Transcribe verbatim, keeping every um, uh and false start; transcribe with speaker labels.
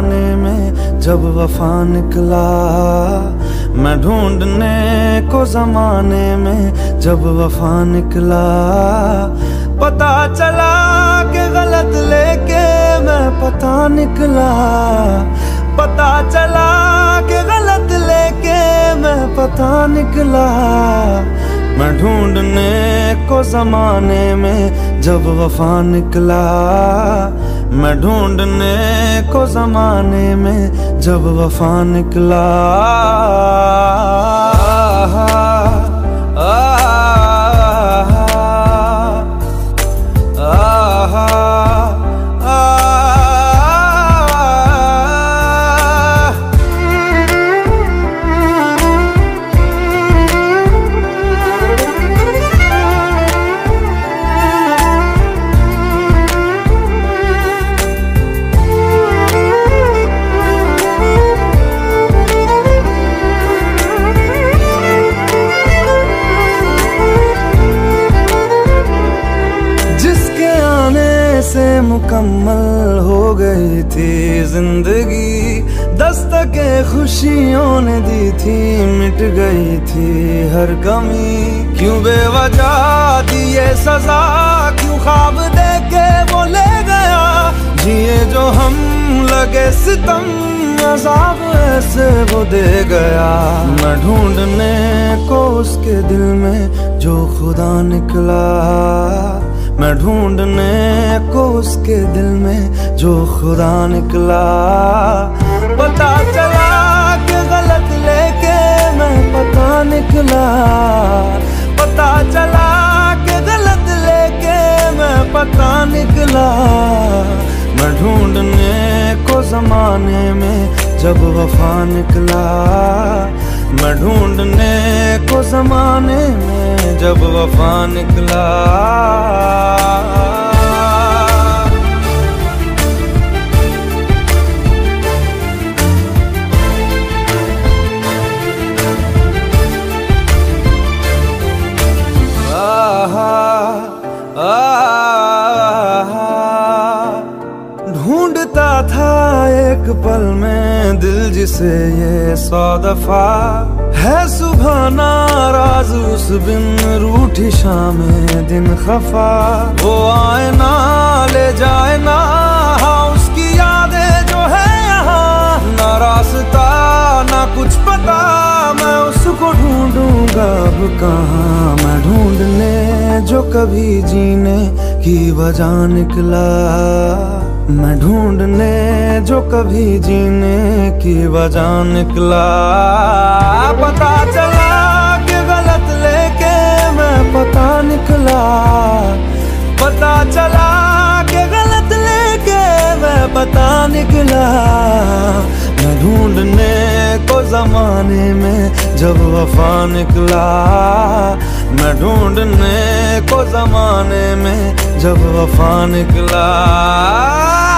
Speaker 1: जमाने में जब वफा निकला, मैं ढूंढने को जमाने में जब वफा निकला। पता चला कि गलत लेके मैं पता निकला, पता चला कि गलत लेके मैं पता निकला। मैं ढूंढने को जमाने में जब वफा निकला, मैं ढूंढने को जमाने में जब वफा निकला। से मुकम्मल हो गई थी जिंदगी, दस्तके खुशियों ने दी थी, मिट गई थी हर कमी। क्यों बेवजह दी ये सजा, क्यों ख्वाब देके वो ले गया, जिए जो हम लगे सितम, अज़ाब ऐसे वो दे गया। मैं ढूंढने को उसके दिल में जो खुदा निकला, मैं ढूंढने को उसके दिल में जो खुदा निकला। पता चला कि गलत लेके मैं पता निकला, पता चला कि गलत लेके मैं पता निकला। मैं ढूंढने को जमाने में जब वफा निकला, मैं ढूंढने को जमाने में जब वफा निकला। ढूंढता था एक पल में दिल जिसे ये सौ दफा, है सुबह नाराज उस बिन रूठी शामें दिन खफा। वो आए ना ले जाए ना, हाँ उसकी यादें जो है यहाँ, ना रास्ता ना कुछ पता, मैं उसको ढूंढूंगा अब कहाँ। मैं ढूंढने जो कभी जीने की वजह निकला, मैं ढूंढने जो कभी जीने की वजह निकला। पता चला कि गलत लेके मैं पता निकला, पता चला कि गलत लेके मैं पता निकला। मैं ढूंढने को जमाने में जब वफा निकला, मैं ढूंढने को जमाने में जब वफा निकला।